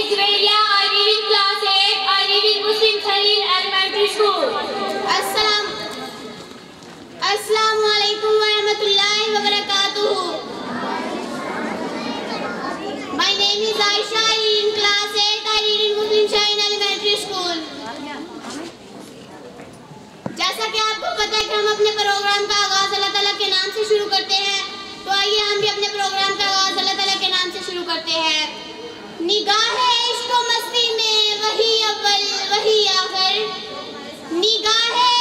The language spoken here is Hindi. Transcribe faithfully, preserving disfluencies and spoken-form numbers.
Juwairiya. I read in class eight. I read in Muslim Khalil Elementary School. Assalam Assalamu alaikum wa rahmatullahi wa barakatuh. My name is Aisha. I read in class eight. I read in Muslim Khalil Elementary School. जैसा कि आपको पता है कि हम अपने प्रोग्राम का आगाज अल्लाह ताला के नाम से शुरू करते हैं, तो आइए हम भी अपने प्रोग्राम का आगाज अल्लाह ताला के नाम से शुरू करते हैं। निगाहे इश्क व मस्ती में वही अव्वल वही आखिर, निगाहे